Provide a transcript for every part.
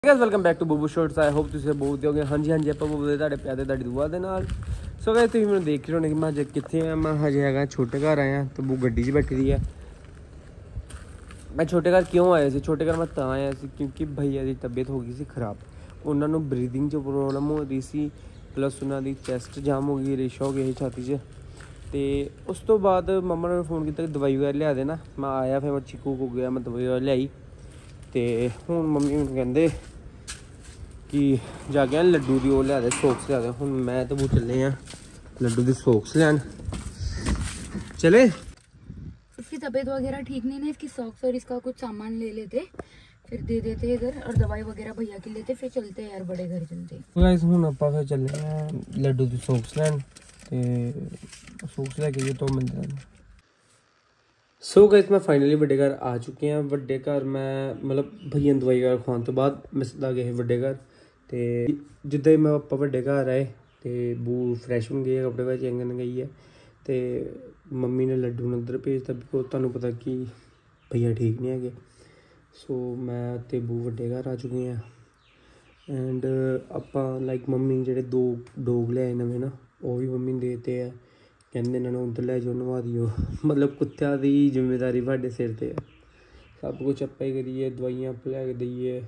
Guys welcome back to बूबू shorts. I hope तुम बहुत होगे। हाँ जी आप बूबू के तुहाडे प्यार तुहाडी दुआ दे नाल। सो गाइस तुसीं मैनूं देख रहे होने कि मैं अजे कित्थे आ। मैं हजे हैगा छोटे घर आया तो बू गड्डी 'च बैठी दी है। मैं छोटे घर क्यों आया सी? छोटे घर मैं तां आया सी क्योंकि भैया की तबीयत हो गई सी खराब। उन्होंने ब्रीदिंग च प्रॉब्लम हो रही सी, प्लस उन्होंने चैस्ट जाम हो गई, रेशा हो गया ही छाती च। तो उस तो बाद मम्मा ने फोन किया दवाई वगैरह लिया देना। मैं आया फिर मैं चीकू को गया, मैं दवाई वगैरह लियाई। तो हूँ मम्मी मैनूं कहंदे कि जाके लड्डू की वो लिया दे, सोक्स लिया दे। हूँ मैं तो वो चले हैं लड्डू की सोक्स लैन। चले इसकी तबीयत वगैरह ठीक नहीं ना, इसकी सॉक्स और इसका कुछ सामान ले लेते, फिर दे देते इधर, और दवाई वगैरह भैया की लेते, फिर चलते यार बड़े घर चलते। गाइस हुण आपां फिर चले हैं लड्डू की सोक्स लैन ते सोक्स लैके तो मंदिर। सो गाइस मैं फाइनली बड़े घर आ चुके हैं। बड़े घर मैं मतलब भैया दवाई वगैरह खाने तो बाद मैं सीधा गए बड़े घर। तो जिद्दां ही मैं आपां बड़े घर आए तो बू फ्रैश हो गई, कपड़े वगैरह चेंज करन गई है। तो मम्मी ने लड्डू ने उधर भेजता, बिकॉज तुहानूं पता कि भैया ठीक नहीं है। सो मैं ते बू बड़े घर आ चुके हैं। एंड आपां लाइक मम्मी जेह्ड़े दो डोग ले आए नमें ना, वो भी मम्मी ने देते हैं। कहते इन्होंने उधर लै जाओ नवा दिओ, मतलब कुत्तिया की जिम्मेदारी साढ़े सिर ते है। सब कुछ आपां ही करिए, दवाइयां आप लैके देइए।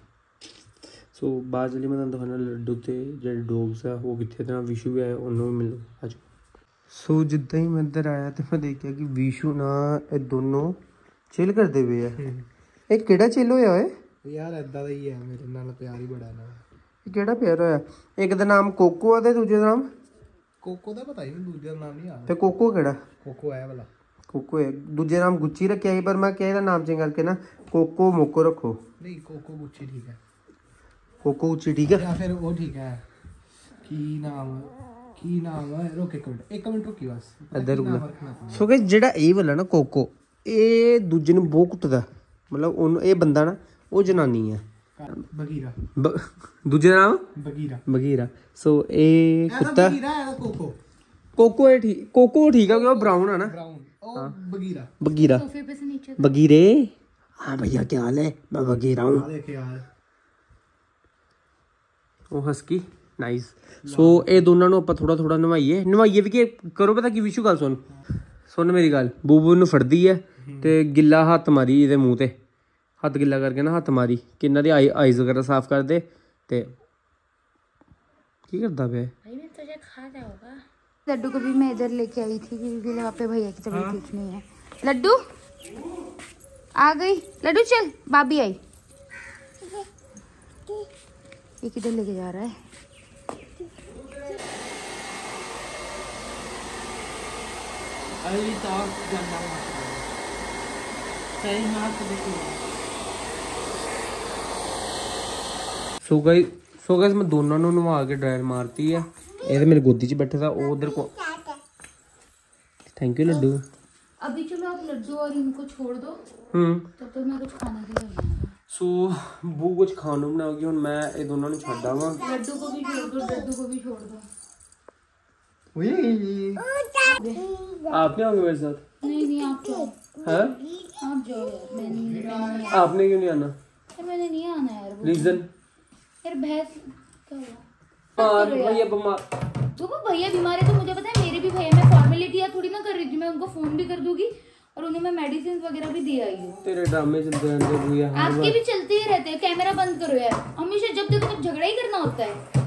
सो बाद चलिए मैं तुहानूं दिखाना लड्डू ते जेह्ड़े डोग्स है वो कित्थे दा। विशु भी आया, उन्होंने भी मिलो आज। सो जिद्दां ही मैं इधर आया तो मैं देखा कि विशु ना ये दोनों चिल करते पे है। ये केड़ा चिल होया है यार? इदां दा ही है, मेरे नाल प्यार ही बड़ा है। केड़ा प्यार होया? एक दा नाम कोको है ते दूजे दा नाम कोको दा पता ही नहीं, दूजे दा नाम नहीं आ। ते कोको केड़ा? कोको है वाला कोको है। दूजे नाम गुच्ची रखे ही, पर मैं क्या ਇਹਦਾ नाम चेंज करके ना कोको मोको रखो। नहीं कोको गुच्ची ठीक है, कोको गुच्ची ठीक है, या फिर वो ठीक है। की नाम है? रुक एक मिनट रुकी बस इधर रुकना। सो गाइस जेड़ा ए वाला ना कोको, ए दूजे ਨੂੰ ਬਹੁਤ ਕੁੱਟਦਾ। मतलब ਉਹਨੂੰ ਇਹ ਬੰਦਾ ਨਾ ਉਹ ਜਨਾਨੀ ਹੈ बगीरा। दूजे ਦਾ ਨਾਮ बगीरा। बगीरा। सो ਇਹ ਕੁੱਤਾ बगीरा है कोको। कोको है ठीक, कोको ठीक है, वो ब्राउन है ना। ब्राउन ओ बगीरा। बगीरा सोफे पे से नीचे बगीरे। हाँ भैया क्या हाल है? मैं बगीरा हूँ। देख यार वो हस्की नाइस। सो ये दोनों ਨੂੰ ਆਪਾਂ ਥੋੜਾ ਥੋੜਾ ਨਵਾਈਏ ਵੀ ਕਿ ਕਰੋ। ਪਤਾ ਕੀ ਵਿਸ਼ੂ ਗੱਲ ਸੁਣ ਮੇਰੀ ਗੱਲ। ਬੂਬੂ ਨੂੰ ਫੜਦੀ ਹੈ ਤੇ ਗਿੱਲਾ ਹੱਥ ਮਾਰੀ ਇਹਦੇ ਮੂੰਹ ਤੇ, ਹੱਥ ਗਿੱਲਾ ਕਰਕੇ ਨਾ ਹੱਥ ਮਾਰੀ ਕਿ ਇਹਨਾਂ ਦੀ ਆਈਜ਼ ਵਗੈरह ਸਾਫ਼ ਕਰ ਦੇ। ਤੇ ਕੀ ਕਰਦਾ ਪਿਆ? भाई मैं तुझे खा जाऊंगा। लड्डू को भी मैं इधर लेके आई थी क्योंकि वहाँ पे भैया की तबीयत ठीक नहीं है। लड्डू आ गई, लड्डू चल, भाभी आई। ये किधर लेके जा रहा है? सो गाइस मैं दोनों ਨੂੰ ਨਵਾ ਕੇ ਡਰਾਇਰ ਮਾਰਤੀ ਹੈ। ਇਹ ਤੇ ਮੇਰੇ ਗੋਦੀ 'ਚ ਬੈਠਾ था, वो उधर को। Thank you laddoo. अभी चलो आप लड्डू और इनको छोड़ दो, तब तक मैं कुछ खाने के लिए बनाऊंगा। सो बू कुछ खाने बनाओगी, हुण मैं ये दोनों ਨੂੰ ਛੱਡ ਆਵਾਂ। लड्डू को भी छोड़ दो, लड्डू को भी छोड़ दो। आप नहीं आओगे मेरे साथ? नहीं आप जाओ। हैं? आप जाओ यार, मैं नहीं आपने क्यों नहीं आना? मैंने नहीं आना यार। रीजन? यार भैंस क्या हुआ? भैया बीमार। तो वो भैया बीमार है तो मुझे पता है, मेरे भी भैया, मैं फॉर्मेलिटी थोड़ी ना कर रही थी, मैं उनको फोन भी कर दूंगी और उन्हें मैं मेडिसिन वगैरह भी दे आई हूँ। तेरे ड्रामे चलते रहते भैया, आपके भी चलते ही रहते हैं। कैमरा बंद करो यार, हमेशा जब देखो तब झगड़ा ही करना होता है।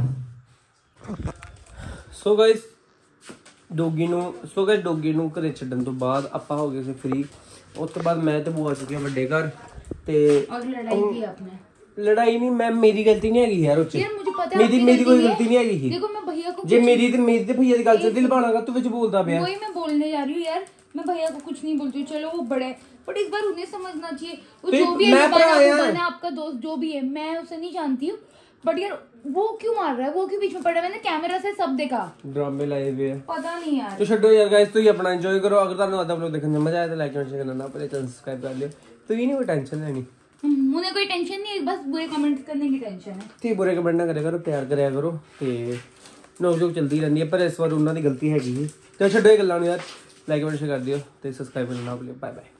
सो गाइस डोगी ਨੂੰ ਘਰੇ ਛੱਡਣ ਤੋਂ ਬਾਅਦ ਆਪਾਂ ਹੋ ਗਏ ਸੀ ਫ੍ਰੀ। ਉਸ ਤੋਂ ਬਾਅਦ ਮੈਂ ਤੇ ਬੂ ਆ ਚੁੱਕੇ ਹਾਂ ਵੱਡੇ ਘਰ। ਤੇ और लड़ाई की आपने? लड़ाई नहीं, मैं मेरी गलती नहीं हैगी यार। यार मुझे पता है मेरी कोई गलती नहीं हैगी। देखो मैं भैया को जे मेरी ते भैया दी गल से दिल बनागा तू विच बोलदा पिया। वही मैं बोलने जा रही हूँ यार, मैं भैया को कुछ नहीं बोलती हूँ। चलो वो बड़े, बट इस बार उन्हें समझना चाहिए। वो जो भी है आपका दोस्त जो भी है, मैं उसे नहीं जानती हूँ, बट यार वो क्यों मार रहा है? वो क्यों बीच में पड़ा? मैंने कैमरा से सब देखा, ड्रामे लाए हुए हैं, पता नहीं यार। तो छड्डो यार गाइस, तो ये अपना एंजॉय करो। अगर तुहानू आदा व्लॉग देखने मजा आया तो लाइक और शेयर करना ना भूलिए, चैनल सब्सक्राइब कर लियो। तो ये नहीं कोई टेंशन लेनी, मुझे कोई टेंशन नहीं है, बस बुरे कमेंट्स करने की टेंशन है। ते बुरे कमेंट ना करे करो, प्यार करया करो। ते नोक जोक चलती रहती है, पर इस बार उन्होंने गलती हैगी। तो छड्डो ये गल्लां नूं यार, लाइक और शेयर कर दियो ते सब्सक्राइब करना ना भूलियो। Bye bye.